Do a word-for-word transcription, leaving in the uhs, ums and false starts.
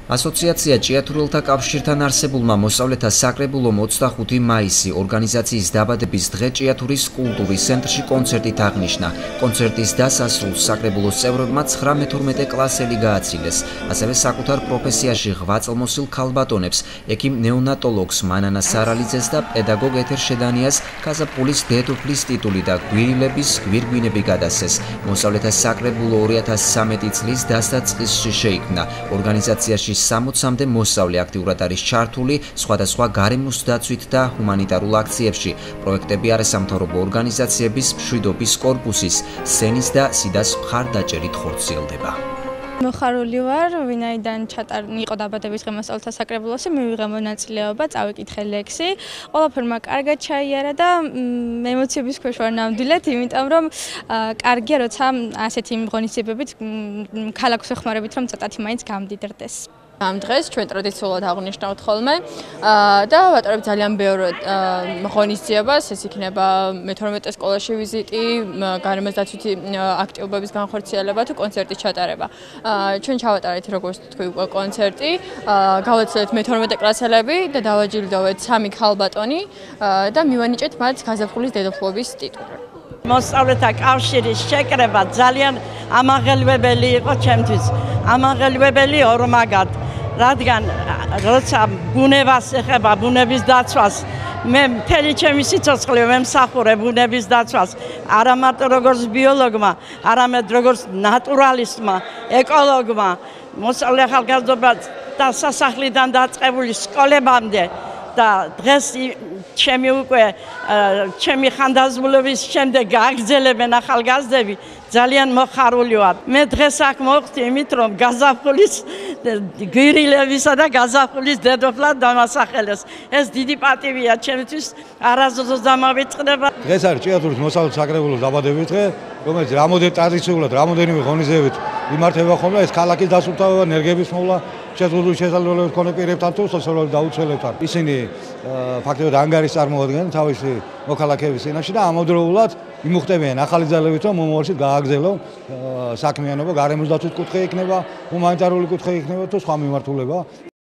ასოციაცია ჭიათურელთა კავშირთან არსებულმა მოსწავლეთა საკრებულომ ოცდახუთი მაისი ორგანიზაციის დაბადების დღე ჭიათურის კულტურის ცენტრში კონცერტით აღნიშნა. კონცერტის დასასრულს საკრებულოს წევრებმა ცხრა მეთორმეტე კლასელი გააცილეს. ასევე საკუთარ პროფესიაში ღვაწლმოსილ ქალბატონებს, ექიმ ნეონატოლოგს მანანა სარალიძეს და პედაგოგ ეთერ შედანიას გაზაფხულის დედოფლის ტიტული და გვირილების გვირგვინები გადასცეს. მოსწავლეთა საკრებულო ორი ათას სამეტი წლის დასაწყისში შეიქმნა. ორგანიზაციაში სამოცამდე მოსწავლე აქტიურად არის ჩართული სხვადასხვა გარემოს დაცვით და ჰუმანიტარულ აქციებში. პროექტები არასამთავრობო ორგანიზაციების მშვიდობის კორპუსის, სენის და სიდას მხარდაჭერით ხორციელდება. მოხარული ვარ, ვინაიდან იყო დაბადების დღე მოსწავლეთა საკრებულოში, მივიღე მონაწილეობა, წავიკითხე ლექსი. ყველაფერმა კარგად ჩაიარა და ემოციების ქვეშ ვარ ნამდვილად, იმიტომ რომ კარგია, როცა ასეთი ღონისძიებებით ქალაქს ეხმარებით, რომ ცოტათი მაინც გამდიდრდეს. ამ დღეს ჩვენ ტრადიციულად აღვნიშნავთ ხოლმე და ვატარებთ ძალიან ბევრ ღონისძიებას, ეს იქნება მეთორმეტე სკოლაში ვიზიტი, გარემოს დაცვითი აქტივობების განხორციელება თუ კონცერტის ჩატარება. ჩვენ ჩავატარეთ როგორც თქვი უკვე კონცერტი, გავაცილეთ მეთორმეტე კლასელები და დავაჯილდოვეთ სამი ქალბატონი და მივანიჭეთ მათ გაზაფხულის დედოფლობის ტიტული. მოსწავლეთა კავშირის შეკრება ძალიან ამაღელვებელი იყო ჩემთვის. ამაღელვებელი ორმაგად, რადგან როცა ბუნებას ეხება, ბუნების დაცვას, მე მთელი ჩემი სიცოცხლე ვემსახურე ბუნების დაცვას, არა მარტო როგორც ბიოლოგმა, არამედ როგორც ნატურალისტმა, ეკოლოგმა, მოსწავლე ახალგაზრდობა და სასახლიდან დაწყებული სკოლებამდე და დღეს ჩემი უკვე ჩემი ხანდაზმულობის შემდეგ გააგრძელებენ ახალგაზრდები, ძალიან მოხარული ვარ. მე დღეს აქ მოვხდი იმით, რომ გაზაფხულის გვირილებისა და გაზაფხულის დედოფლად დამასახელეს. ეს დიდი პატივია ჩემთვის, არასდროს დამავიწყდება. დღეს არის ჭიათურის მოსწავლეთა საკრებულოს დაბადების დღე, რომელიც რამოდენიმე ტრადიციულად, რამოდენიმე ღონისძიებით იმართება ხოლმე, ეს ქალაქის დასუფთავება, ენერგიების მოვლა, შეზღუდული შესაძლებლობების მქონე პირებთან თუ სოციალურ დაუცველებთან. ისინი ფაქტობრივად ანგარიშს წარმოადგენენ თავისი მოქალაქეების წინაშე და ამავდროულად იმუხტებიან ახალი ძალებით, რომ მომავალში გააგრძელონ საქმიანობა, გარემოს დაცვის კუთხე იქნება, ჰუმანიტარული კუთხე იქნება თუ სხვა მიმართულება.